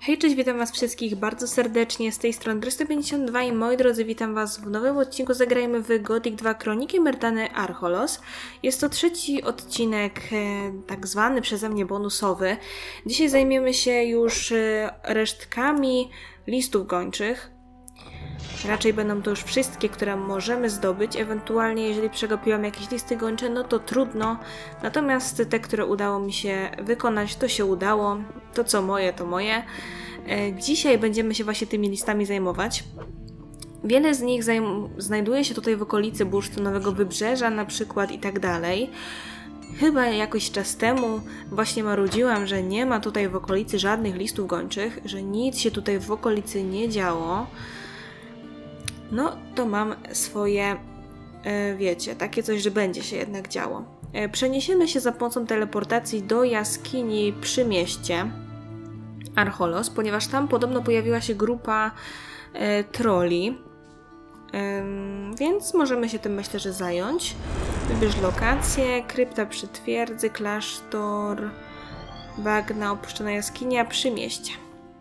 Hej, cześć, witam was wszystkich bardzo serdecznie, z tej strony Dry152 i moi drodzy, witam was w nowym odcinku. Zagrajmy w Gothic 2 Kroniki Myrtany Archolos. Jest to trzeci odcinek, tak zwany przeze mnie bonusowy. Dzisiaj zajmiemy się już resztkami listów gończych. Raczej będą to już wszystkie, które możemy zdobyć, ewentualnie jeżeli przegapiłam jakieś listy gończe, no to trudno. Natomiast te, które udało mi się wykonać, to się udało. To co moje, to moje. Dzisiaj będziemy się właśnie tymi listami zajmować. Wiele z nich znajduje się tutaj w okolicy Bursztynowego Wybrzeża na przykład i tak dalej. Chyba jakoś czas temu właśnie marudziłam, że nie ma tutaj w okolicy żadnych listów gończych, że nic się tutaj w okolicy nie działo. No, to mam swoje, wiecie, takie coś, że będzie się jednak działo. Przeniesiemy się za pomocą teleportacji do jaskini przy mieście Archolos, ponieważ tam podobno pojawiła się grupa trolli, więc możemy się tym, myślę, że zająć. Wybierz lokację, krypta przy twierdzy, klasztor, bagna, opuszczona jaskinia przy mieście.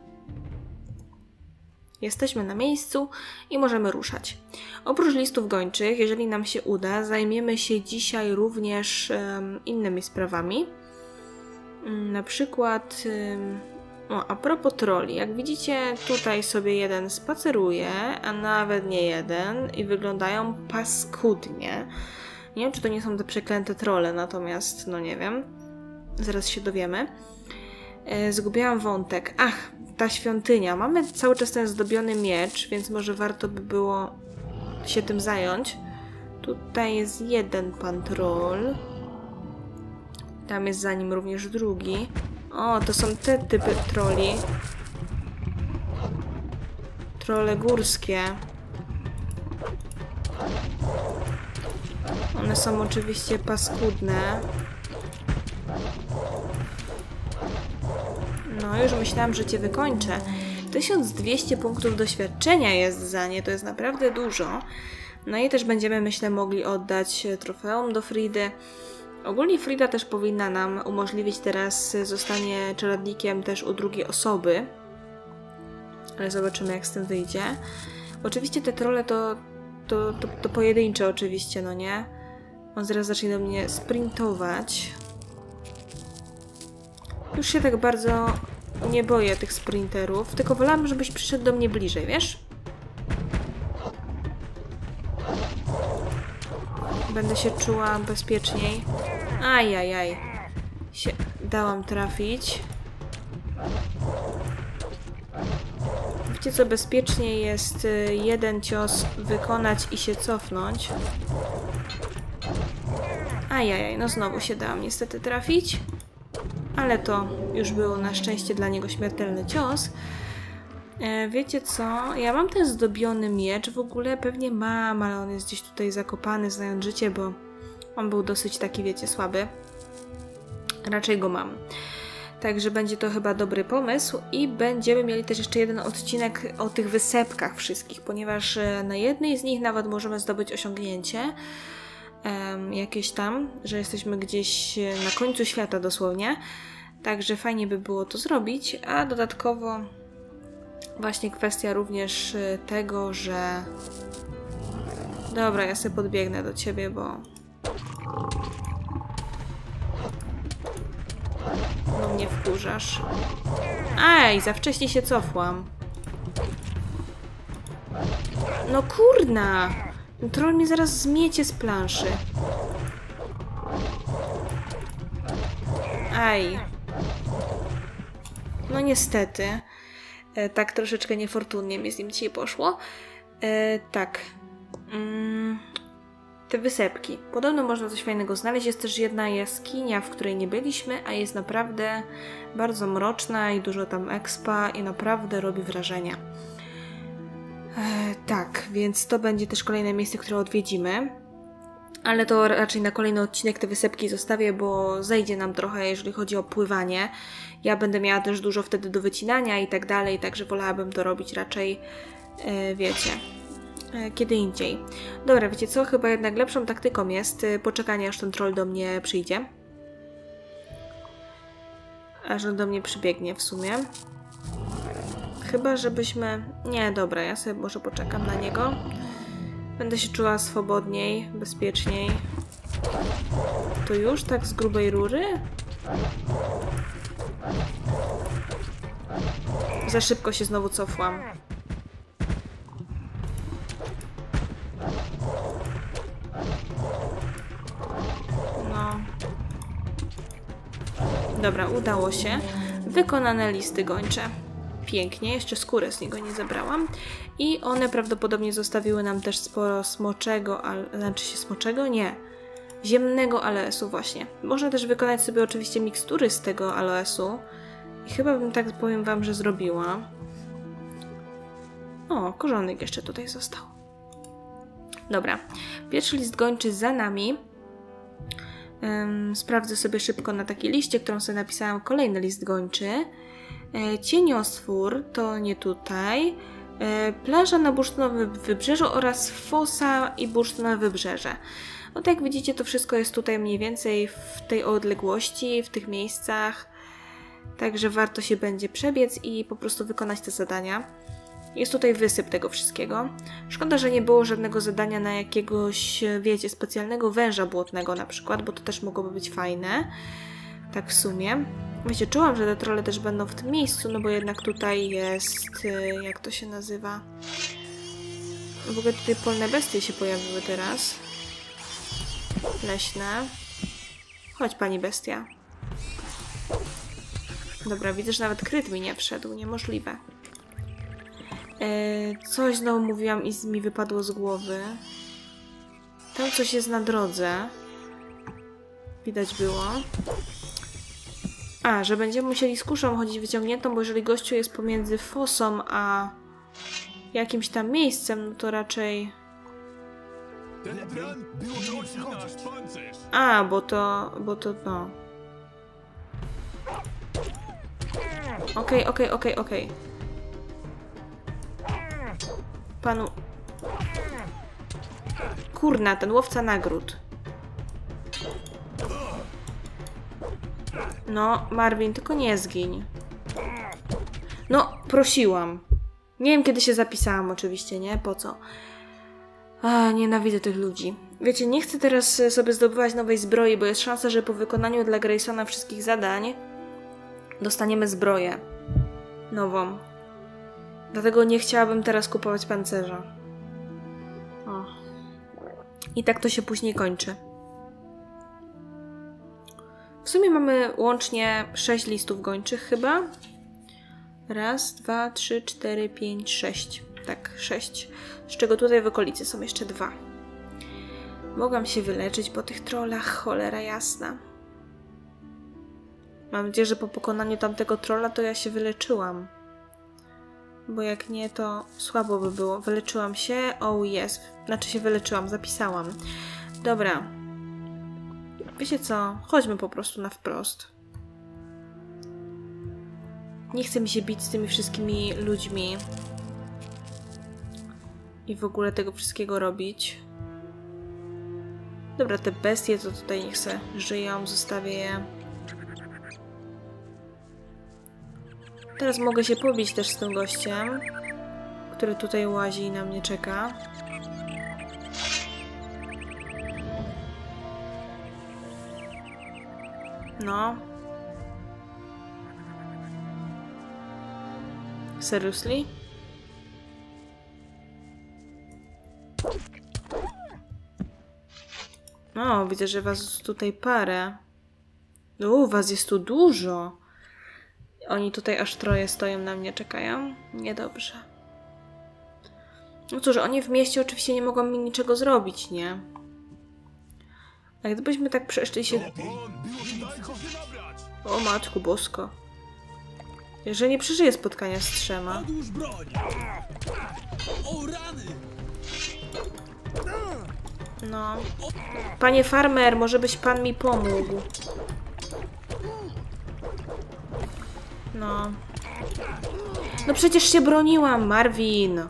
Jesteśmy na miejscu i możemy ruszać. Oprócz listów gończych, jeżeli nam się uda, zajmiemy się dzisiaj również innymi sprawami. Na przykład, a propos trolli, jak widzicie, tutaj sobie jeden spaceruje, a nawet nie jeden i wyglądają paskudnie. Nie wiem, czy to nie są te przeklęte trolle, natomiast, no nie wiem. Zaraz się dowiemy. Zgubiłam wątek. Ach, ta świątynia. Mamy cały czas ten zdobiony miecz, więc może warto by było się tym zająć. Tutaj jest jeden pan troll. Tam jest za nim również drugi. O, to są te typy trolli. Trolle górskie. One są oczywiście paskudne. No, już myślałam, że cię wykończę. 1200 punktów doświadczenia jest za nie, to jest naprawdę dużo. No i też będziemy, myślę, mogli oddać trofeum do Fridy. Ogólnie Frida też powinna nam umożliwić teraz zostanie czeladnikiem też u drugiej osoby. Ale zobaczymy, jak z tym wyjdzie. Oczywiście te trolle to pojedyncze oczywiście, no nie? On zaraz zacznie do mnie sprintować. Już się tak bardzo nie boję tych sprinterów, tylko wolałam, żebyś przyszedł do mnie bliżej, wiesz? Będę się czuła bezpieczniej. Ajajaj. Się dałam trafić. Wiecie co, bezpieczniej jest jeden cios wykonać i się cofnąć. Ajajaj, no znowu się dałam niestety trafić. Ale to już był na szczęście dla niego śmiertelny cios. Wiecie co? Ja mam ten zdobiony miecz. W ogóle pewnie mam, ale on jest gdzieś tutaj zakopany, znając życie, bo on był dosyć taki, wiecie, słaby. Raczej go mam. Także będzie to chyba dobry pomysł. I będziemy mieli też jeszcze jeden odcinek o tych wysepkach wszystkich, ponieważ na jednej z nich nawet możemy zdobyć osiągnięcie. Jakieś tam, że jesteśmy gdzieś na końcu świata dosłownie. Także fajnie by było to zrobić, a dodatkowo właśnie kwestia również tego, że... Dobra, ja sobie podbiegnę do ciebie, bo mnie wkurzasz. Ej, za wcześnie się cofłam. No kurna! Troll mnie zaraz zmiecie z planszy. Aj. No niestety. Tak troszeczkę niefortunnie mi z nim dzisiaj poszło. Tak. Te wysepki. Podobno można coś fajnego znaleźć. Jest też jedna jaskinia, w której nie byliśmy, a jest naprawdę bardzo mroczna i dużo tam expa i naprawdę robi wrażenie. Tak, więc to będzie też kolejne miejsce, które odwiedzimy. Ale to raczej na kolejny odcinek te wysepki zostawię, bo zejdzie nam trochę, jeżeli chodzi o pływanie. Ja będę miała też dużo wtedy do wycinania i tak dalej, także wolałabym to robić raczej, wiecie, kiedy indziej. Dobra, wiecie co? Chyba jednak lepszą taktyką jest poczekanie, aż ten troll do mnie przyjdzie. Aż on do mnie przybiegnie w sumie. chyba żebyśmy... Nie, dobra, ja sobie może poczekam na niego. Będę się czuła swobodniej, bezpieczniej. To już tak z grubej rury? Za szybko się znowu cofłam. No. Dobra, udało się. Wykonane listy gończe. Pięknie, jeszcze skórę z niego nie zebrałam. I one prawdopodobnie zostawiły nam też sporo smoczego, znaczy się smoczego? Nie. Ziemnego aloesu właśnie. Można też wykonać sobie oczywiście mikstury z tego aloesu. I chyba bym tak, powiem wam, że zrobiła. O, korzonek jeszcze tutaj został. Dobra, pierwszy list gończy za nami. Sprawdzę sobie szybko na takiej liście, którą sobie napisałam, kolejny list gończy. Cieniostwór, to nie tutaj. Plaża na bursztynowym wybrzeżu oraz fosa i bursztynowe wybrzeże. No tak jak widzicie, to wszystko jest tutaj mniej więcej w tej odległości, w tych miejscach. Także warto się będzie przebiec i po prostu wykonać te zadania. Jest tutaj wysyp tego wszystkiego. Szkoda, że nie było żadnego zadania na jakiegoś, wiecie, specjalnego węża błotnego na przykład, bo to też mogłoby być fajne. Tak w sumie. Wiecie, czułam, że te trolle też będą w tym miejscu, no bo jednak tutaj jest, jak to się nazywa? W ogóle tutaj polne bestie się pojawiły teraz. Leśne. Chodź, pani bestia. Dobra, widzę, że nawet kryt mi nie wszedł. Niemożliwe. Coś znowu mówiłam i mi wypadło z głowy. Tam coś jest na drodze. Widać było. A, że będziemy musieli z kuszą chodzić wyciągniętą, bo jeżeli gościu jest pomiędzy fosą a jakimś tam miejscem, no to raczej... A, bo to no. Okej. Panu... Kurna, ten łowca nagród. No, Marvin, tylko nie zgiń. No, prosiłam. Nie wiem, kiedy się zapisałam oczywiście, nie? Po co? Nienawidzę tych ludzi. Wiecie, nie chcę teraz sobie zdobywać nowej zbroi, bo jest szansa, że po wykonaniu dla Graysona wszystkich zadań dostaniemy zbroję nową. Dlatego nie chciałabym teraz kupować pancerza. O. I tak to się później kończy. W sumie mamy łącznie 6 listów gończych chyba. 1, 2, 3, 4, 5, 6. Tak, 6. Z czego tutaj w okolicy są jeszcze 2. Mogłam się wyleczyć po tych trollach, cholera jasna. Mam nadzieję, że po pokonaniu tamtego trolla to ja się wyleczyłam. Bo jak nie, to słabo by było. Wyleczyłam się. Oh yes. Znaczy się wyleczyłam, zapisałam. Dobra. Wiecie co? Chodźmy po prostu na wprost. Nie chcę mi się bić z tymi wszystkimi ludźmi. I w ogóle tego wszystkiego robić. Dobra, te bestie to tutaj niech se żyją. Zostawię je. Teraz mogę się pobić też z tym gościem, który tutaj łazi i na mnie czeka. No. Seriously? No, widzę, że was tutaj parę. Was jest tu dużo. Oni tutaj aż troje stoją na mnie, czekają. Niedobrze. No cóż, oni w mieście oczywiście nie mogą mi niczego zrobić, nie? A gdybyśmy tak przeszli się... O matku bosko. Że nie przeżyję spotkania z 3. No. Panie farmer, może byś pan mi pomógł. No. No przecież się broniłam, Marvin.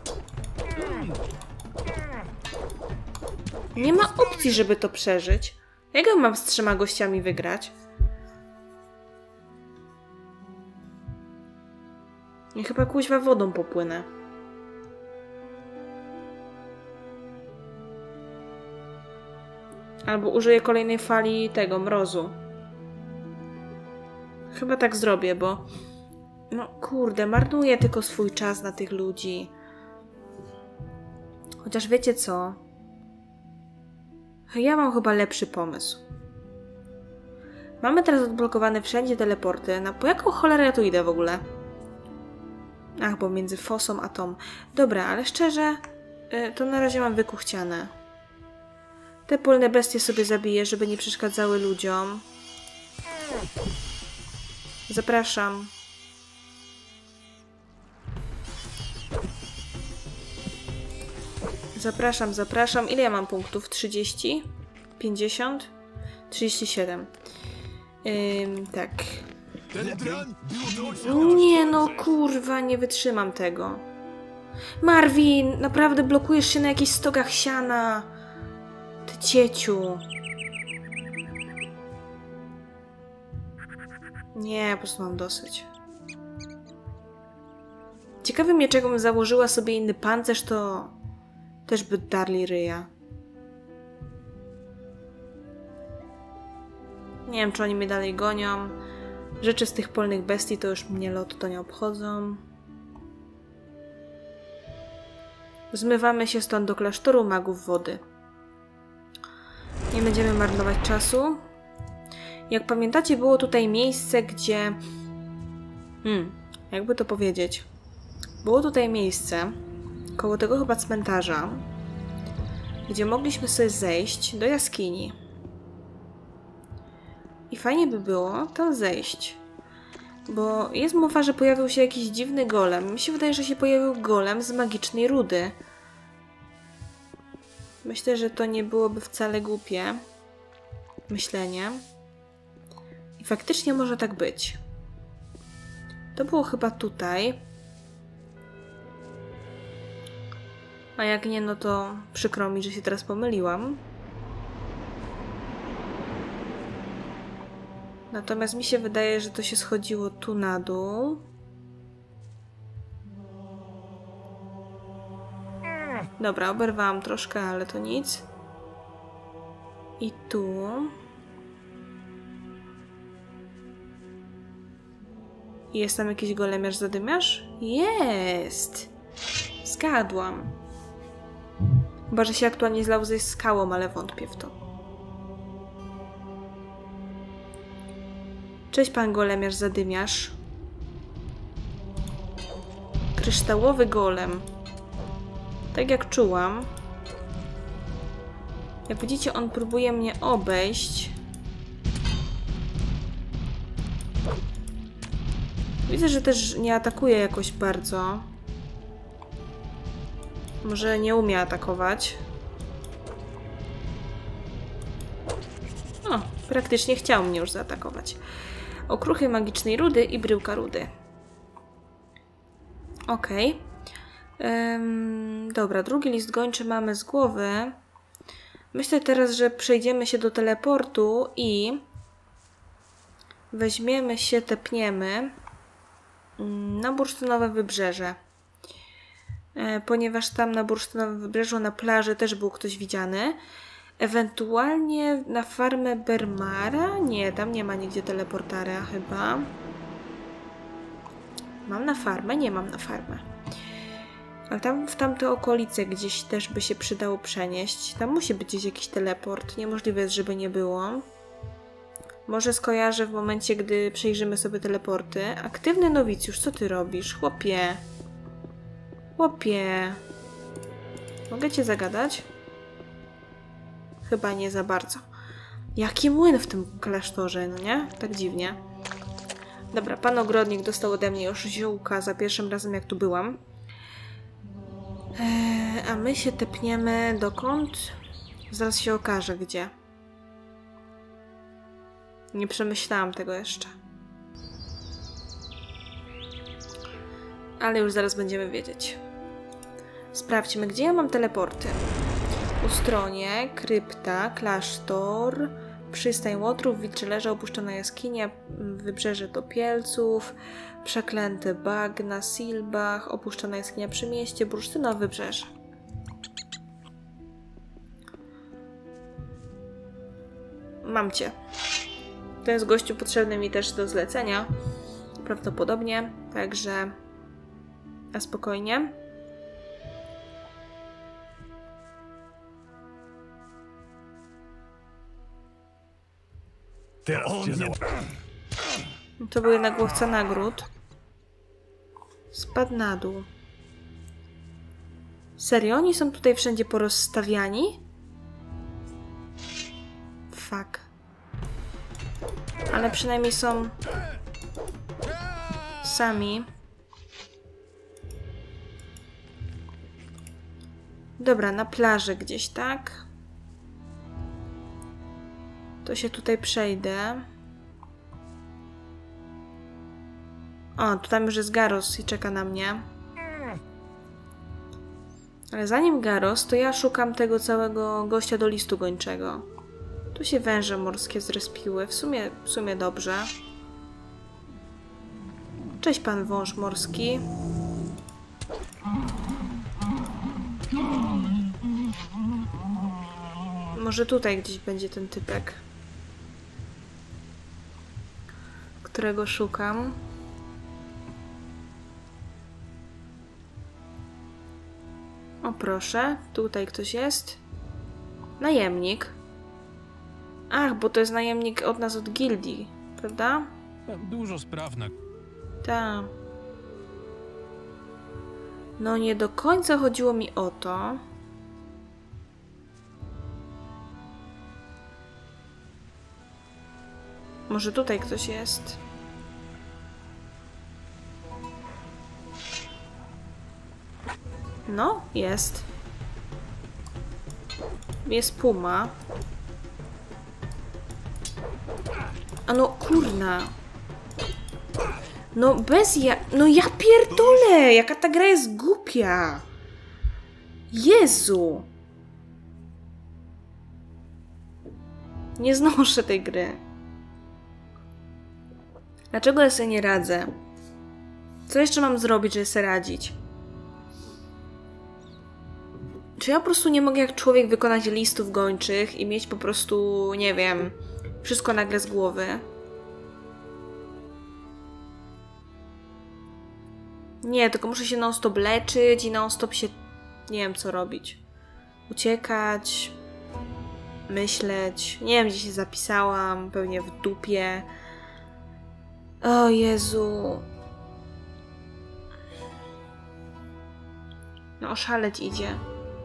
Nie ma opcji, żeby to przeżyć. Jak ja mam z 3 gościami wygrać? I chyba kuźwa wodą popłynę. Albo użyję kolejnej fali tego mrozu. Chyba tak zrobię, bo... No kurde, marnuję tylko swój czas na tych ludzi. Chociaż wiecie co? Ja mam chyba lepszy pomysł. Mamy teraz odblokowane wszędzie teleporty. Po jaką cholerę ja tu idę w ogóle? Ach, bo między fosą a tą. Dobra, ale szczerze, to na razie mam wykuchciane. Te polne bestie sobie zabiję, żeby nie przeszkadzały ludziom. Zapraszam. Zapraszam, zapraszam. Ile ja mam punktów? 30? 50? 37. Tak. Nie no, kurwa, nie wytrzymam tego. Marvin, naprawdę blokujesz się na jakichś stogach siana. Ty cieciu. Nie, po prostu mam dosyć. Ciekawe mnie, czego bym założyła sobie inny pancerz, to też by darli ryja. Nie wiem, czy oni mnie dalej gonią. Rzeczy z tych polnych bestii to już mnie to nie obchodzą. Zmywamy się stąd do klasztoru magów wody. Nie będziemy marnować czasu. Jak pamiętacie, było tutaj miejsce, gdzie... jakby to powiedzieć? Było tutaj miejsce, koło tego chyba cmentarza, gdzie mogliśmy sobie zejść do jaskini. I fajnie by było tam zejść. Bo jest mowa, że pojawił się jakiś dziwny golem. Mi się wydaje, że się pojawił golem z magicznej rudy. Myślę, że to nie byłoby wcale głupie myślenie. I faktycznie może tak być. To było chyba tutaj. A jak nie, no to przykro mi, że się teraz pomyliłam. Natomiast mi się wydaje, że to się schodziło tu na dół. Dobra, oberwałam troszkę, ale to nic. I tu. Jest tam jakiś golemiarz zadymiarz? Jest! Zgadłam. Chyba, że się aktualnie zlał ze skałą, ale wątpię w to. Cześć, pan golemiarz zadymiarz. Kryształowy golem. Tak jak czułam. Jak widzicie, on próbuje mnie obejść. Widzę, że też nie atakuje jakoś bardzo. Może nie umie atakować. O, praktycznie chciał mnie już zaatakować. Okruchy magicznej rudy i bryłka rudy. Okej. Dobra, drugi list gończy mamy z głowy. Myślę teraz, że przejdziemy się do teleportu i weźmiemy się, tepniemy na Bursztynowe Wybrzeże. Ponieważ tam na Bursztynowym Wybrzeżu, na plaży też był ktoś widziany. Ewentualnie na farmę Bermara? Nie, tam nie ma nigdzie teleportara chyba. Mam na farmę? Nie mam na farmę. Ale tam w tamte okolice gdzieś też by się przydało przenieść. Tam musi być gdzieś jakiś teleport. Niemożliwe jest, żeby nie było. Może skojarzę w momencie, gdy przejrzymy sobie teleporty. Aktywny nowicjusz, co ty robisz? Chłopie. Chłopie. Mogę cię zagadać? Chyba nie za bardzo. Jaki młyn w tym klasztorze, no nie? Tak dziwnie. Dobra, pan ogrodnik dostał ode mnie już ziółka za pierwszym razem, jak tu byłam. A my się tepniemy dokąd? Zaraz się okaże, gdzie. Nie przemyślałam tego jeszcze. Ale już zaraz będziemy wiedzieć. Sprawdźmy, gdzie ja mam teleporty. Ustronie, krypta, klasztor, Przystań łotrów, wilczy leże, opuszczona jaskinia, wybrzeże topielców, przeklęte bagna, Silbach, opuszczona jaskinia przy mieście, bursztynowe wybrzeże. Mam cię. To jest gościu potrzebny mi też do zlecenia. Prawdopodobnie. Także na spokojnie. To był jednak łowca nagród. Spadł na dół. Serio? Oni są tutaj wszędzie porozstawiani? Fuck. Ale przynajmniej są sami. Dobra, na plaży gdzieś, tak? To się tutaj przejdę. O, tutaj już jest Garros i czeka na mnie. Ale zanim Garros, to ja szukam tego całego gościa do listu gończego. Tu się węże morskie zrespiły. W sumie dobrze. Cześć, pan wąż morski. Może tutaj gdzieś będzie ten typek, którego szukam. O proszę, tutaj ktoś jest. Najemnik. Ach, bo to jest najemnik od nas, od gildii, prawda? Dużo spraw na... Tak. No nie do końca chodziło mi o to. Może tutaj ktoś jest. No, jest. Jest puma. A no, kurna. No, bez ja... No ja pierdolę! Jaka ta gra jest głupia! Jezu! Nie znoszę tej gry. Dlaczego ja sobie nie radzę? Co jeszcze mam zrobić, żeby sobie radzić? Czy ja po prostu nie mogę jak człowiek wykonać listów gończych i mieć po prostu, nie wiem, wszystko nagle z głowy? Nie, tylko muszę się non-stop leczyć i non-stop się... Nie wiem, co robić. Uciekać, myśleć. Nie wiem, gdzie się zapisałam, pewnie w dupie. O Jezu. No, oszaleć idzie.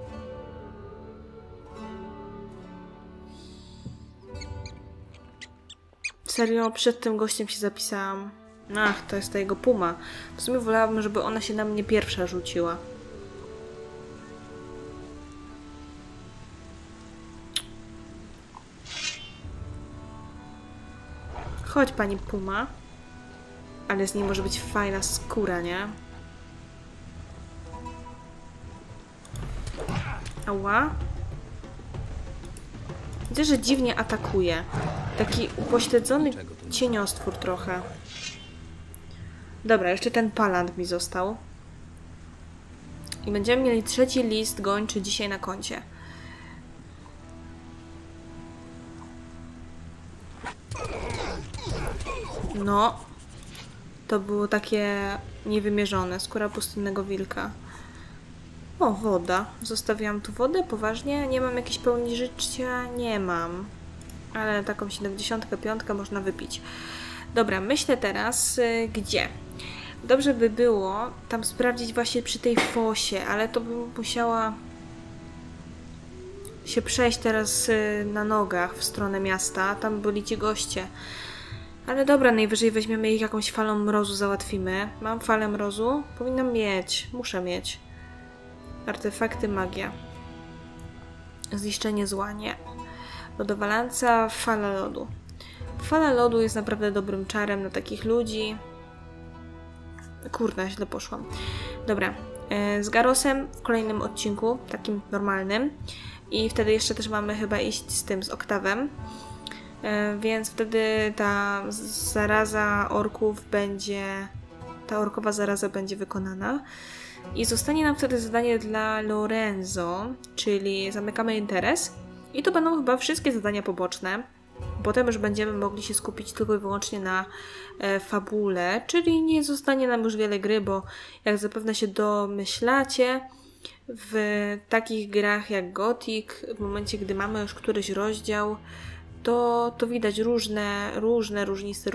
Serio, przed tym gościem się zapisałam. Ach, to jest ta jego puma. W sumie wolałabym, żeby ona się na mnie pierwsza rzuciła. Chodź, pani puma. Ale z niej może być fajna skóra, nie? Ała. Widzę, że dziwnie atakuje. Taki upośledzony cieniostwór trochę. Dobra, jeszcze ten palant mi został. I będziemy mieli trzeci list gończy dzisiaj na koncie. No. To było takie niewymierzone. Skóra pustynnego wilka. O, woda. Zostawiłam tu wodę? Poważnie? Nie mam jakiejś pełni życia? Nie mam. Ale taką 75 można wypić. Dobra, myślę teraz, gdzie? Dobrze by było tam sprawdzić właśnie przy tej fosie, ale to bym musiała się przejść teraz na nogach w stronę miasta. Tam byli ci goście. Ale dobra, najwyżej weźmiemy ich jakąś falą mrozu, załatwimy. Mam falę mrozu? Powinnam mieć. Muszę mieć. Artefakty, magia. Zniszczenie zła, nie. Lodowalanca, fala lodu. Fala lodu jest naprawdę dobrym czarem na takich ludzi. Kurna, źle poszłam. Dobra, z Garrosem w kolejnym odcinku, takim normalnym. I wtedy jeszcze też mamy chyba iść z tym, z Oktawem. Więc wtedy ta zaraza orków będzie... Ta orkowa zaraza będzie wykonana. I zostanie nam wtedy zadanie dla Lorenzo, czyli zamykamy interes. I to będą chyba wszystkie zadania poboczne. Potem już będziemy mogli się skupić tylko i wyłącznie na fabule, czyli nie zostanie nam już wiele gry, bo jak zapewne się domyślacie, w takich grach jak Gothic, w momencie gdy mamy już któryś rozdział, to widać różnice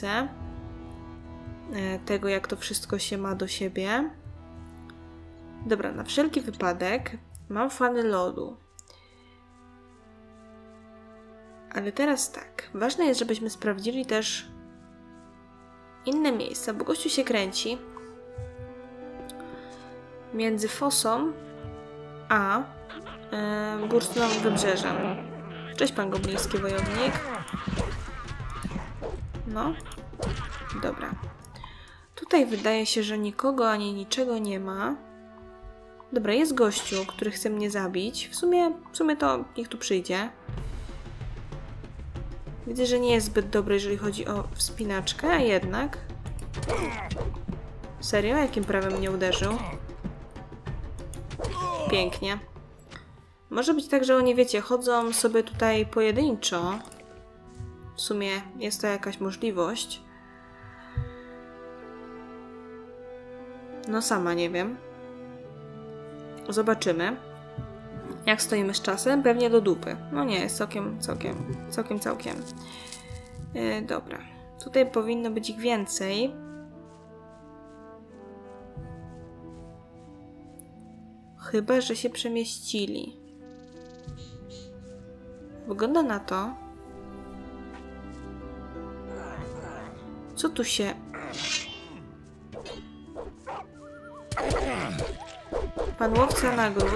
tego, jak to wszystko się ma do siebie. Dobra, na wszelki wypadek mam fany lodu. Ale teraz tak, ważne jest, żebyśmy sprawdzili też inne miejsca, bo gościu się kręci między Fosą a Burstlowym Wybrzeżem. Cześć, pan gobliński wojownik. No, dobra. Tutaj wydaje się, że nikogo ani niczego nie ma. Dobra, jest gościu, który chce mnie zabić. W sumie to niech tu przyjdzie. Widzę, że nie jest zbyt dobry, jeżeli chodzi o wspinaczkę, a jednak... Serio? Jakim prawem mnie uderzył? Pięknie. Może być tak, że oni, wiecie, chodzą sobie tutaj pojedynczo. W sumie jest to jakaś możliwość. No sama nie wiem. Zobaczymy. Jak stoimy z czasem? Pewnie do dupy. No nie, jest całkiem. Dobra. Tutaj powinno być ich więcej. Chyba że się przemieścili. Wygląda na to... Co tu się... Pan łowca nagród.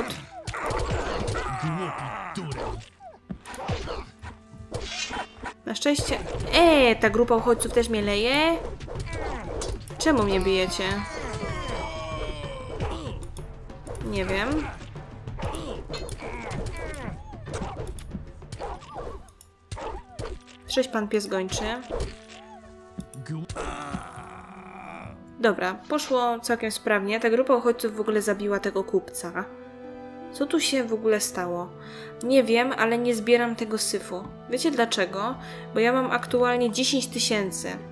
Na szczęście... ta grupa uchodźców też mnie leje? Czemu mnie bijecie? Nie wiem. Cześć, pan pies gończy. Dobra, poszło całkiem sprawnie. Ta grupa uchodźców w ogóle zabiła tego kupca. Co tu się w ogóle stało? Nie wiem, ale nie zbieram tego syfu. Wiecie dlaczego? Bo ja mam aktualnie 10 000.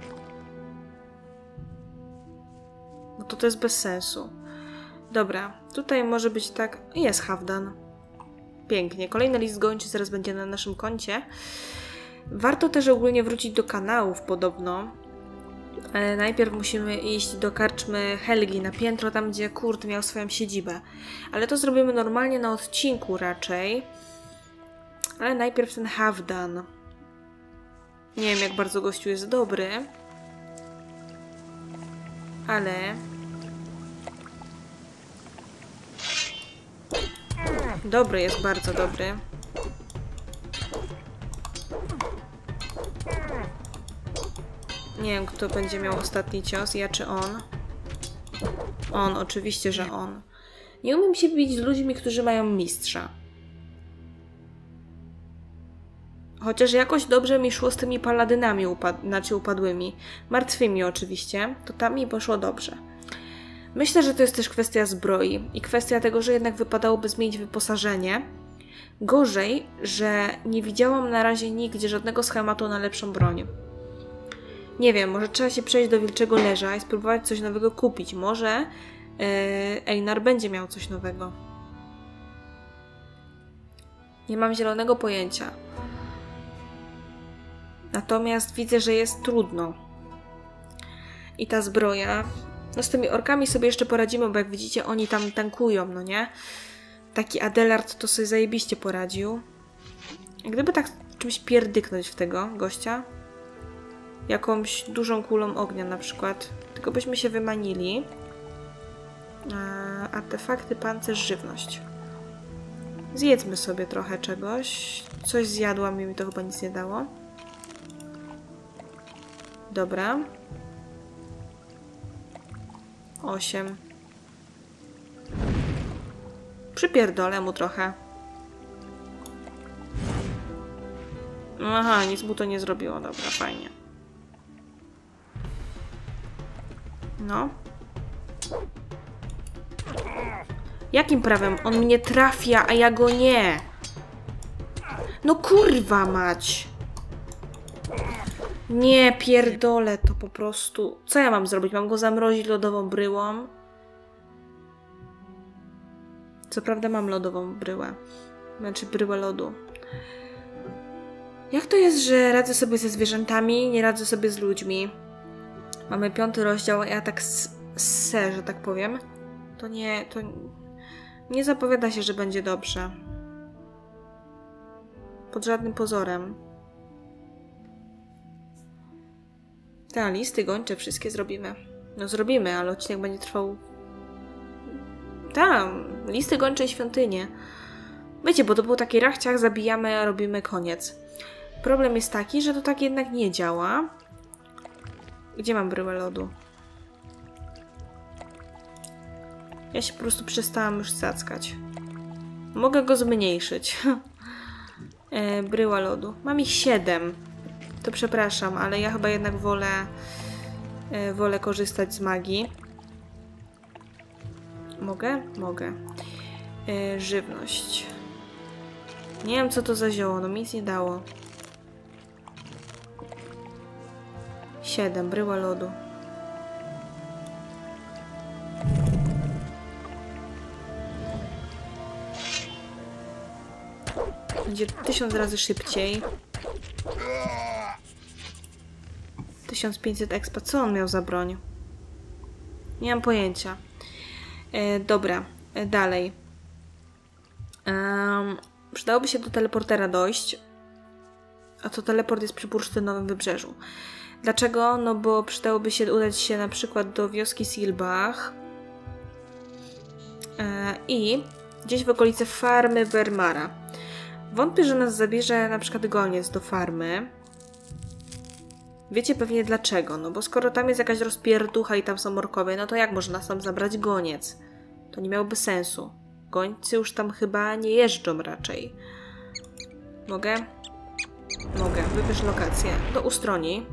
No to jest bez sensu. Dobra, tutaj może być tak... Jest Halfdan. Pięknie. Kolejny list gończy zaraz będzie na naszym koncie. Warto też ogólnie wrócić do kanałów podobno. Najpierw musimy iść do karczmy Helgi na piętro, tam gdzie Kurt miał swoją siedzibę. Ale to zrobimy normalnie na odcinku raczej. Ale najpierw ten Halfdan. Nie wiem, jak bardzo gościu jest dobry. Ale... Dobry jest, bardzo dobry. Nie wiem, kto będzie miał ostatni cios, ja czy on. On, oczywiście, że on. Nie umiem się bić z ludźmi, którzy mają mistrza. Chociaż jakoś dobrze mi szło z tymi paladynami upadłymi. Martwymi oczywiście. To tam mi poszło dobrze. Myślę, że to jest też kwestia zbroi i kwestia tego, że jednak wypadałoby zmienić wyposażenie. Gorzej, że nie widziałam na razie nigdzie żadnego schematu na lepszą broń. Nie wiem, może trzeba się przejść do Wilczego Leża i spróbować coś nowego kupić. Może Einar będzie miał coś nowego. Nie mam zielonego pojęcia. Natomiast widzę, że jest trudno. I ta zbroja... No z tymi orkami sobie jeszcze poradzimy, bo jak widzicie, oni tam tankują, no nie? Taki Adelard to sobie zajebiście poradził. Gdyby tak czymś pierdyknąć w tego gościa... Jakąś dużą kulą ognia na przykład. Tylko byśmy się wymanili. Artefakty, pancerz, żywność. Zjedzmy sobie trochę czegoś. Coś zjadłam i mi to chyba nic nie dało. Dobra. 8. Przypierdolę mu trochę. Aha, nic mu to nie zrobiło. Dobra, fajnie. No. Jakim prawem? On mnie trafia, a ja go nie. No kurwa mać. Nie, pierdolę to po prostu. Co ja mam zrobić? Mam go zamrozić lodową bryłą? Co prawda mam lodową bryłę. Znaczy bryłę lodu. Jak to jest, że radzę sobie ze zwierzętami, nie radzę sobie z ludźmi? Mamy 5. rozdział, a ja tak że tak powiem. To nie zapowiada się, że będzie dobrze. Pod żadnym pozorem. Te listy gończe wszystkie zrobimy. No zrobimy, ale odcinek będzie trwał... Tam, listy gończe i świątynie. Wiecie, bo to był taki rachciach, zabijamy, a robimy koniec. Problem jest taki, że to tak jednak nie działa. Gdzie mam bryłę lodu? Ja się po prostu przestałam już cackać. Mogę go zmniejszyć. Bryła lodu. Mam ich 7. To przepraszam, ale ja chyba jednak wolę korzystać z magii. Mogę? Mogę. Żywność. Nie wiem, co to za zioło. No mi nic nie dało. 7. Bryła lodu. Będzie 1000 razy szybciej. 1500 expa. Co on miał za broń? Nie mam pojęcia. Dobra. Dalej. Przydałoby się do teleportera dojść. A to teleport jest przy Bursztynowym Wybrzeżu. Dlaczego? No bo przydałoby się udać się na przykład do wioski Silbach. I gdzieś w okolicy farmy Vermara. Wątpię, że nas zabierze na przykład goniec do farmy. Wiecie pewnie dlaczego. No bo skoro tam jest jakaś rozpierducha i tam są orkowie, no to jak może nas tam zabrać goniec? To nie miałoby sensu. Gońcy już tam chyba nie jeżdżą raczej. Mogę? Mogę. Wybierz lokację. Do Ustroni.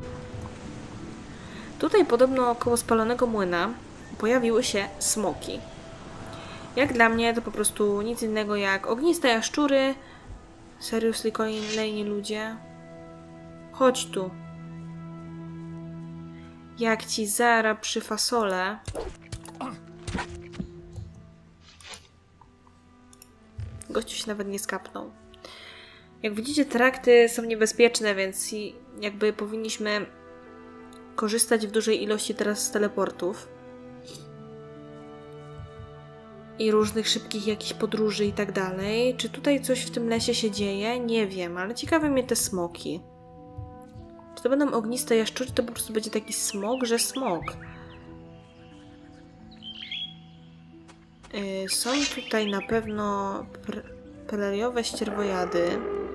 Tutaj podobno koło spalonego młyna pojawiły się smoki. Jak dla mnie to po prostu nic innego jak ogniste jaszczury. Seriously, kolejni ludzie. Chodź tu. Jak ci zara przy fasole. Gościu się nawet nie skapnął. Jak widzicie, trakty są niebezpieczne, więc jakby powinniśmy korzystać w dużej ilości teraz z teleportów. I różnych szybkich jakichś podróży i tak dalej. Czy tutaj coś w tym lesie się dzieje? Nie wiem, ale ciekawe mnie te smoki. Czy to będą ogniste jaszczury, to po prostu będzie taki smok, że smok. Są tutaj na pewno preriowe ścierwojady.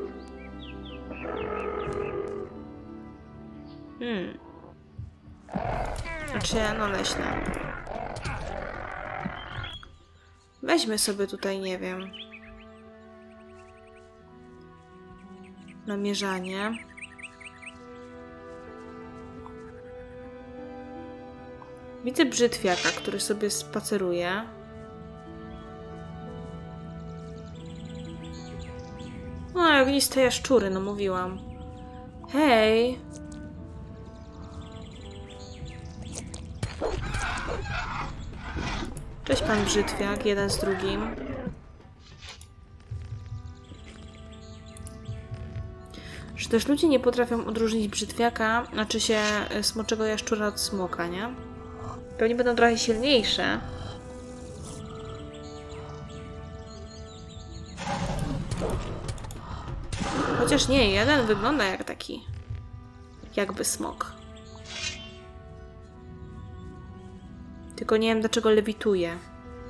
Znaczy, no leśne. Weźmy sobie tutaj, nie wiem, namierzanie. Widzę brzytwiaka, który sobie spaceruje. No, ogniste jaszczury, no mówiłam. Hej! Cześć pan brzytwiak, jeden z drugim. Że też ludzie nie potrafią odróżnić brzytwiaka, znaczy się smoczego jaszczura od smoka, nie? Pewnie będą trochę silniejsze. Chociaż nie, jeden wygląda jak taki jakby smok. Tylko nie wiem, dlaczego lewituje.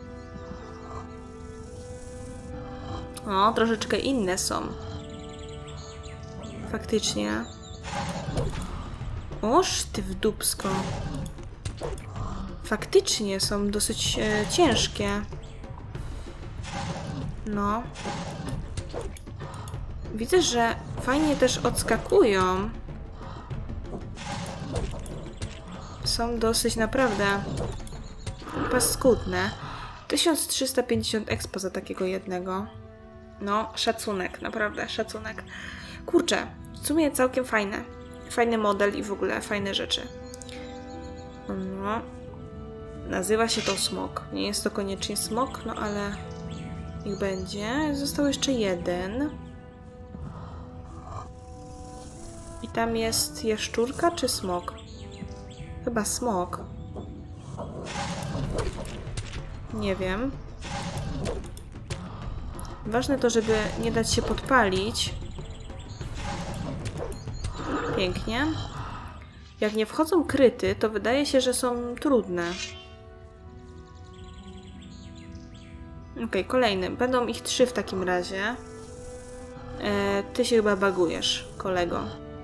O, troszeczkę inne są. Faktycznie. Oż ty w dupsko. Faktycznie są dosyć ciężkie. No. Widzę, że fajnie też odskakują. Są dosyć naprawdę paskudne. 1350 expo za takiego jednego. No, szacunek, naprawdę szacunek. Kurczę, w sumie całkiem fajne. Fajny model i w ogóle fajne rzeczy. No. Nazywa się to smok. Nie jest to koniecznie smok, no ale niech będzie. Został jeszcze jeden. I tam jest jaszczurka czy smok? Chyba smok. Nie wiem. Ważne to, żeby nie dać się podpalić. Pięknie. Jak nie wchodzą kryty, to wydaje się, że są trudne. Okej, kolejny. Będą ich 3 w takim razie. Ty się chyba bagujesz, kolego.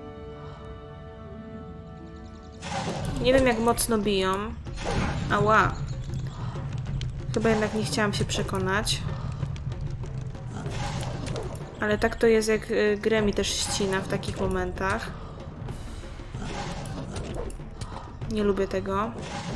Nie wiem, jak mocno biją. Ała. Chyba jednak nie chciałam się przekonać. Ale tak to jest, jak grę mi też ścina w takich momentach. Nie lubię tego.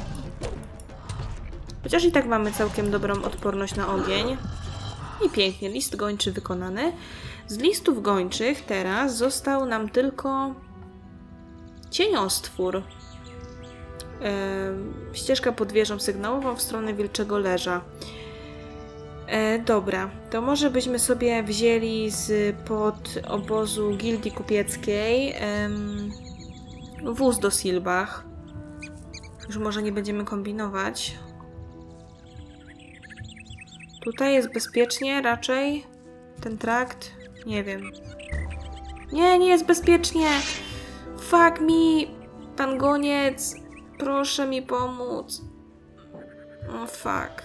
Chociaż i tak mamy całkiem dobrą odporność na ogień. I pięknie, list gończy wykonany. Z listów gończych teraz został nam tylko cieniostwór. Ścieżka pod wieżą sygnałową w stronę Wilczego Leża. Dobra, to może byśmy sobie wzięli pod obozu Gildii Kupieckiej wóz do Silbach. Już może nie będziemy kombinować. Tutaj jest bezpiecznie raczej ten trakt. Nie wiem. Nie, nie jest bezpiecznie. Fuck me. Pan goniec. Proszę mi pomóc. O fuck.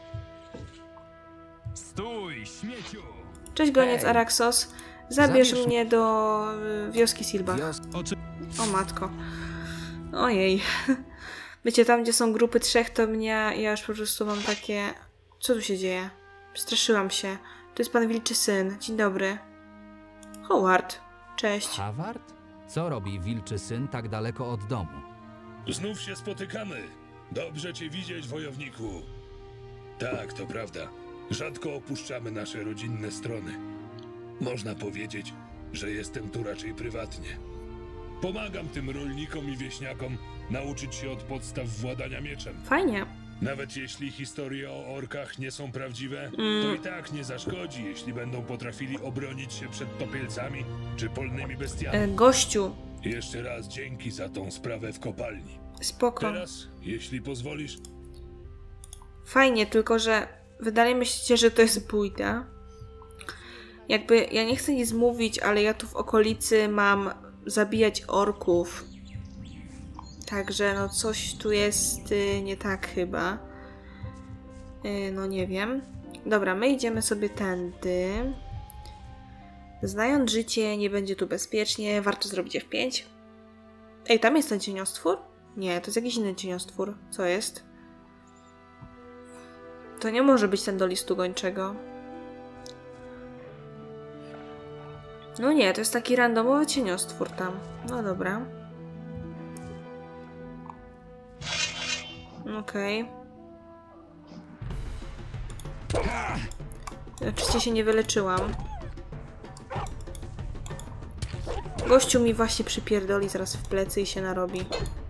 Stój, śmieciu! Cześć goniec Araxos. Zabierz mnie do wioski Silbach. O matko. Ojej. Wiecie, tam gdzie są grupy 3, to ja już po prostu mam takie... Co tu się dzieje? Przestraszyłam się. To jest pan Wilczy Syn. Dzień dobry. Howard. Cześć. Howard? Co robi Wilczy Syn tak daleko od domu? Znów się spotykamy. Dobrze cię widzieć, wojowniku. Tak, to prawda. Rzadko opuszczamy nasze rodzinne strony. Można powiedzieć, że jestem tu raczej prywatnie. Pomagam tym rolnikom i wieśniakom nauczyć się od podstaw władania mieczem. Fajnie. Nawet jeśli historie o orkach nie są prawdziwe, to i tak nie zaszkodzi, jeśli będą potrafili obronić się przed topielcami czy polnymi bestiami. Gościu. Jeszcze raz dzięki za tą sprawę w kopalni. Spoko. Teraz, jeśli pozwolisz... Fajnie, tylko że wy dalej myślicie, że to jest bójda. Jakby, ja nie chcę nic mówić, ale ja tu w okolicy mam zabijać orków. Także no coś tu jest nie tak chyba. No nie wiem. Dobra, my idziemy sobie tędy. Znając życie, nie będzie tu bezpiecznie. Warto zrobić F5. Ej, tam jest ten cieniostwór? Nie, to jest jakiś inny cieniostwór. Co jest? To nie może być ten do listu gończego. No nie, to jest taki randomowy cieniostwór tam. No dobra. Okej. Oczywiście się nie wyleczyłam. Gościu mi właśnie przypierdoli zaraz w plecy i się narobi.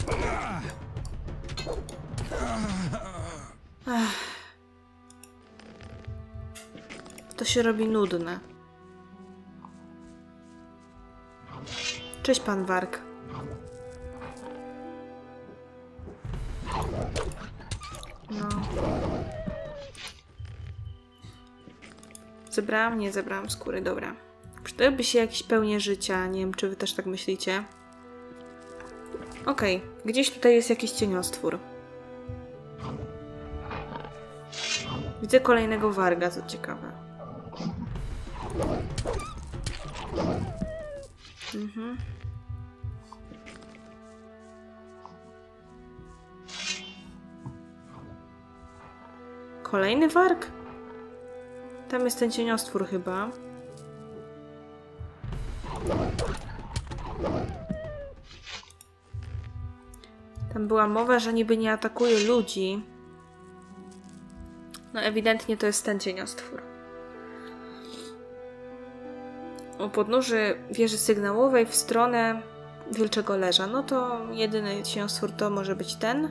To się robi nudne. Cześć, pan Warg. No. Zebrałam? Nie zebrałam skóry, dobra. Przydałyby się jakieś pełnie życia. Nie wiem, czy wy też tak myślicie. Okej, gdzieś tutaj jest jakiś cieniostwór. Widzę kolejnego warga, co ciekawe. Mhm. Kolejny warg? Tam jest ten cieniostwór chyba. Tam była mowa, że niby nie atakuje ludzi. No ewidentnie to jest ten cieniostwór. U podnóży wieży sygnałowej w stronę Wilczego Leża. No to jedyny cieniostwór to może być ten.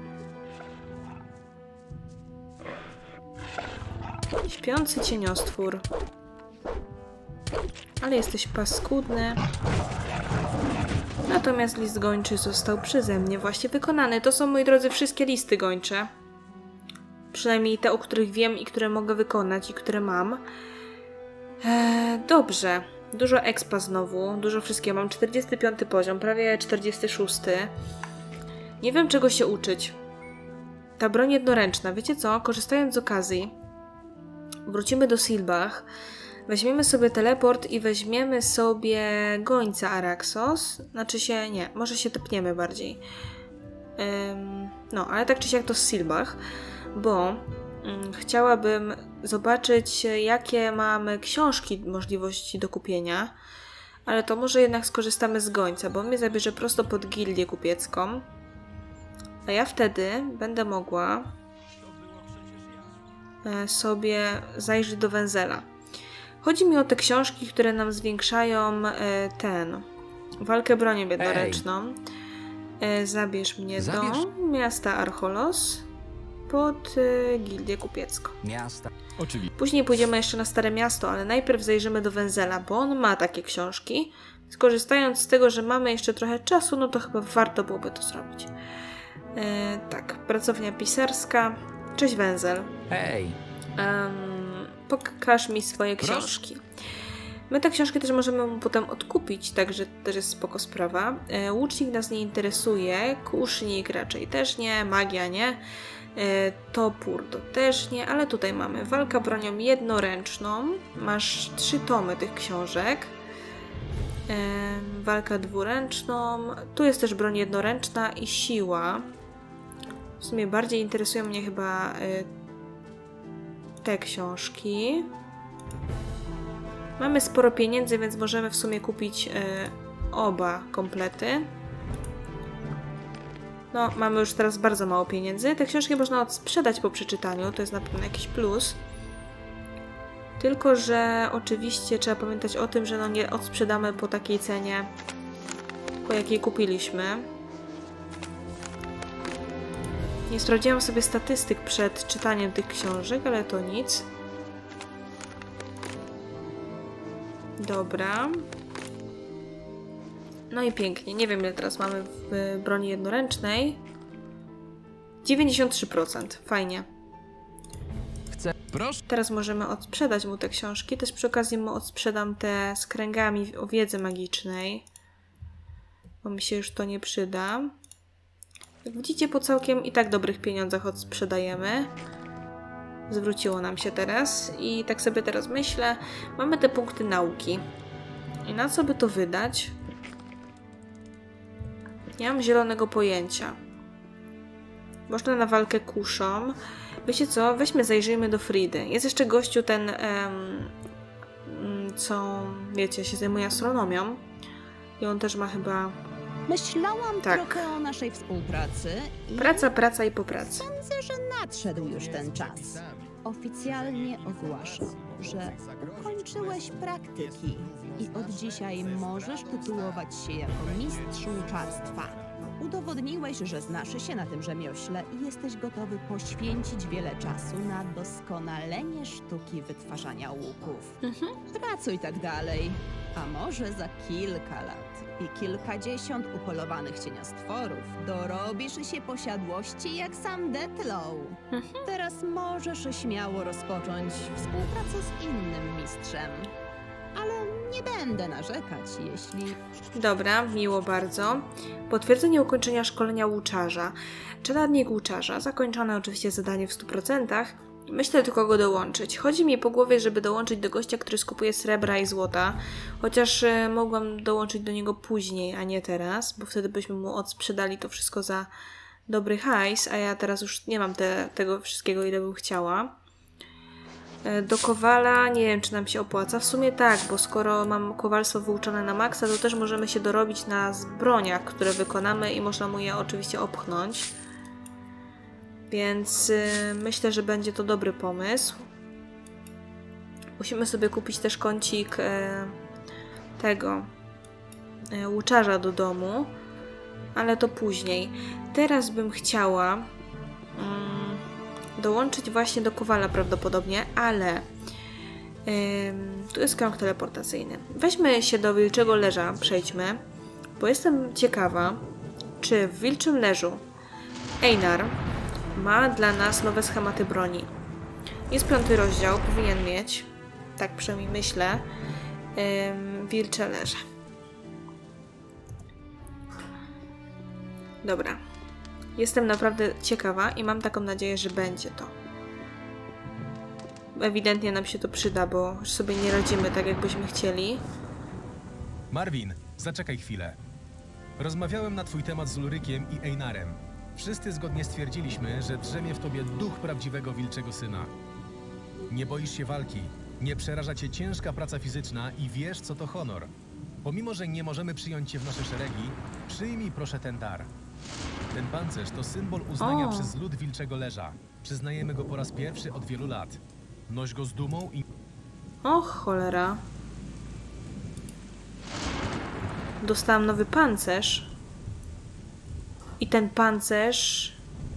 Śpiący cieniostwór. Ale jesteś paskudny. Natomiast list gończy został przeze mnie właśnie wykonany. To są, moi drodzy, wszystkie listy gończe. Przynajmniej te, o których wiem i które mogę wykonać i które mam. Dobrze. Dużo expa znowu. Dużo wszystkiego. Mam 45 poziom, prawie 46. Nie wiem, czego się uczyć. Ta broń jednoręczna. Wiecie co? Korzystając z okazji, wrócimy do Silbach. Weźmiemy sobie teleport i weźmiemy sobie gońca Araxos. Znaczy się, nie, może się tepniemy bardziej. No, ale tak czy siak to z Silbach, bo chciałabym zobaczyć, jakie mamy książki możliwości do kupienia, ale to może jednak skorzystamy z gońca, bo on mnie zabierze prosto pod gildię kupiecką, a ja wtedy będę mogła sobie zajrzeć do Wenzela. Chodzi mi o te książki, które nam zwiększają walkę bronią jednoręczną. Zabierz mnie do miasta Archolos pod gildię kupiecką. Oczywiście. Później pójdziemy jeszcze na Stare Miasto, ale najpierw zajrzymy do Wenzela, bo on ma takie książki. Skorzystając z tego, że mamy jeszcze trochę czasu, no to chyba warto byłoby to zrobić. Tak, pracownia pisarska. Cześć Wenzel. Hej! Pokaż mi swoje książki. My te książki też możemy mu potem odkupić, także też jest spoko sprawa. Łucznik nas nie interesuje, kusznik raczej też nie, magia nie, topór to też nie, ale tutaj mamy walka bronią jednoręczną. Masz 3 tomy tych książek. Walka dwuręczną. Tu jest też broń jednoręczna i siła. W sumie bardziej interesują mnie chyba te książki. Mamy sporo pieniędzy, więc możemy w sumie kupić oba komplety. No, mamy już teraz bardzo mało pieniędzy. Te książki można odsprzedać po przeczytaniu, to jest na pewno jakiś plus. Tylko że oczywiście trzeba pamiętać o tym, że no nie odsprzedamy po takiej cenie, po jakiej kupiliśmy. Nie sprawdziłam sobie statystyk przed czytaniem tych książek, ale to nic. Dobra. No i pięknie. Nie wiem, ile teraz mamy w broni jednoręcznej. 93%. Fajnie. Proszę. Teraz możemy odsprzedać mu te książki. Też przy okazji mu odsprzedam te z kręgami o wiedzy magicznej. Bo mi się już to nie przyda. Jak widzicie, po całkiem i tak dobrych pieniądzach odsprzedajemy. Zwróciło nam się teraz. I tak sobie teraz myślę, mamy te punkty nauki. I na co by to wydać? Nie mam zielonego pojęcia. Można na walkę kuszą. Wiecie co? Weźmy, zajrzyjmy do Fridy. Jest jeszcze gościu ten, co, wiecie, się zajmuje astronomią. I on też ma chyba... Myślałam Tak. trochę o naszej współpracy i Praca i po pracy. sądzę, że nadszedł już ten czas. Oficjalnie ogłaszam, że ukończyłeś praktyki i od dzisiaj możesz tytułować się jako mistrz łuczarstwa. Udowodniłeś, że znasz się na tym rzemiośle i jesteś gotowy poświęcić wiele czasu na doskonalenie sztuki wytwarzania łuków. Pracuj tak dalej, a może za kilka lat i kilkadziesiąt upolowanych cieniostworów dorobisz się posiadłości jak sam Deathlow. Teraz możesz śmiało rozpocząć współpracę z innym mistrzem. Ale nie będę narzekać, jeśli... Dobra, miło bardzo. Potwierdzenie ukończenia szkolenia łuczarza. Czeladnik łuczarza. Zakończone oczywiście zadanie w 100%. Myślę tylko go dołączyć. Chodzi mi po głowie, żeby dołączyć do gościa, który skupuje srebra i złota. Chociaż mogłam dołączyć do niego później, a nie teraz, bo wtedy byśmy mu odsprzedali to wszystko za dobry hajs, a ja teraz już nie mam tego wszystkiego, ile bym chciała. Do kowala nie wiem, czy nam się opłaca. W sumie tak, bo skoro mam kowalstwo wyuczone na maksa, to też możemy się dorobić na zbroniach, które wykonamy i można mu je oczywiście opchnąć. Więc myślę, że będzie to dobry pomysł. Musimy sobie kupić też kącik tego łuczarza do domu, ale to później. Teraz bym chciała dołączyć właśnie do kowala prawdopodobnie, ale tu jest krąg teleportacyjny. Weźmy się do Wilczego Leża, przejdźmy, bo jestem ciekawa, czy w Wilczym Leżu Einar ma dla nas nowe schematy broni. Jest 5. rozdział, powinien mieć, tak przynajmniej myślę, Wilcze Leże. Dobra. Jestem naprawdę ciekawa i mam taką nadzieję, że będzie to. Ewidentnie nam się to przyda, bo już sobie nie radzimy tak, jakbyśmy chcieli. Marvin, zaczekaj chwilę. Rozmawiałem na twój temat z Ulrykiem i Einarem. Wszyscy zgodnie stwierdziliśmy, że drzemie w tobie duch prawdziwego wilczego syna. Nie boisz się walki, nie przeraża cię ciężka praca fizyczna i wiesz, co to honor. Pomimo, że nie możemy przyjąć cię w nasze szeregi, przyjmij proszę ten dar. Ten pancerz to symbol uznania przez lud Wilczego Leża. Przyznajemy go po raz pierwszy od wielu lat. Noś go z dumą i... O cholera. Dostałam nowy pancerz. I ten pancerz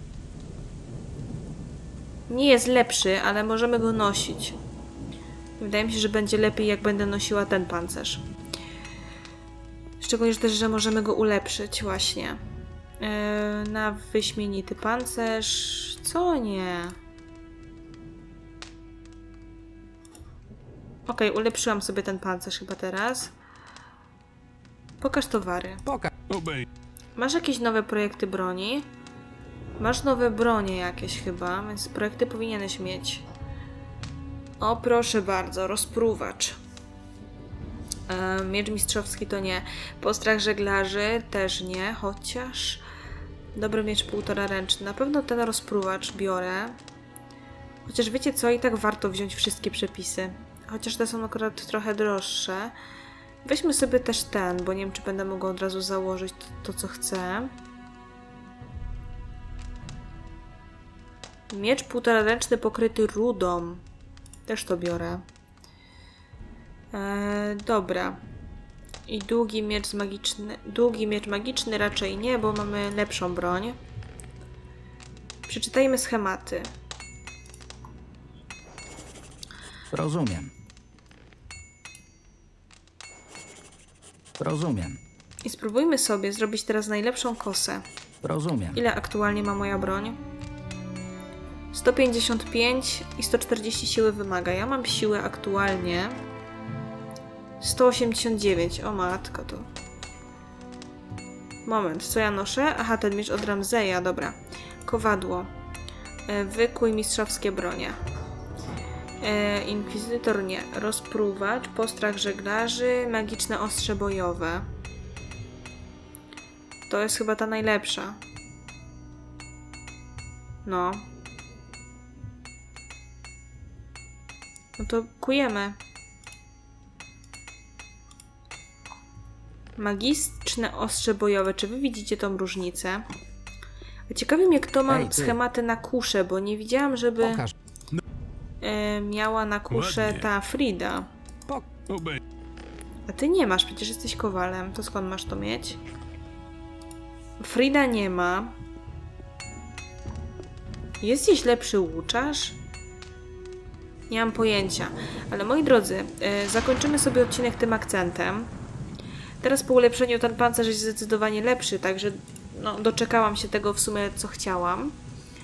nie jest lepszy, ale możemy go nosić. Wydaje mi się, że będzie lepiej, jak będę nosiła ten pancerz. Szczególnie też, że możemy go ulepszyć właśnie. Na wyśmienity pancerz. Co nie? Okej, ulepszyłam sobie ten pancerz chyba teraz. Pokaż towary. Masz jakieś nowe projekty broni? Masz nowe bronie jakieś chyba, więc projekty powinieneś mieć. O, proszę bardzo, rozpruwacz. Miecz mistrzowski to nie. Postrach żeglarzy też nie, chociaż... Dobry miecz 1,5 ręczny. Na pewno ten rozpruwacz biorę. Chociaż wiecie co, i tak warto wziąć wszystkie przepisy. Chociaż te są akurat trochę droższe. Weźmy sobie też ten, bo nie wiem, czy będę mogła od razu założyć to co chcę. Miecz 1,5 ręczny pokryty rudą. Też to biorę. Dobra. I długi miecz magiczny raczej nie, bo mamy lepszą broń. Przeczytajmy schematy. Rozumiem. Rozumiem. I spróbujmy sobie zrobić teraz najlepszą kosę. Rozumiem. Ile aktualnie ma moja broń? 155 i 140 siły wymaga. Ja mam siłę aktualnie 189. O matko to. Moment, co ja noszę? Aha, ten miecz od Ramzeja, dobra. Kowadło. Wykuj mistrzowskie bronie. Inkwizytor nie. Rozpruwacz, postrach żeglarzy, magiczne ostrze bojowe. To jest chyba ta najlepsza. No. No to kujemy. Magiczne ostrze bojowe. Czy wy widzicie tą różnicę? Ciekawi mnie, kto ma schematy na kusze, bo nie widziałam, żeby miała na kusze ta Frida. A ty nie masz, przecież jesteś kowalem. To skąd masz to mieć? Frida nie ma. Jest gdzieś lepszy łuczarz? Nie mam pojęcia. Ale moi drodzy, zakończymy sobie odcinek tym akcentem. Teraz po ulepszeniu ten pancerz jest zdecydowanie lepszy, także no, doczekałam się tego w sumie, co chciałam.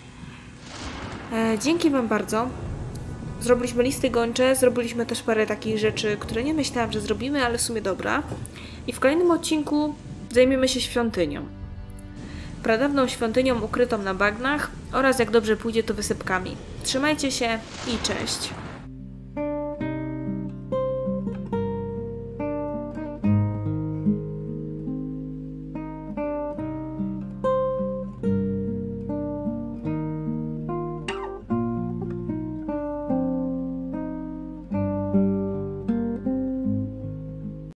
Dzięki wam bardzo. Zrobiliśmy listy gończe, zrobiliśmy też parę takich rzeczy, które nie myślałam, że zrobimy, ale w sumie dobra. I w kolejnym odcinku zajmiemy się świątynią. Pradawną świątynią ukrytą na bagnach oraz, jak dobrze pójdzie, to wysypkami. Trzymajcie się i cześć!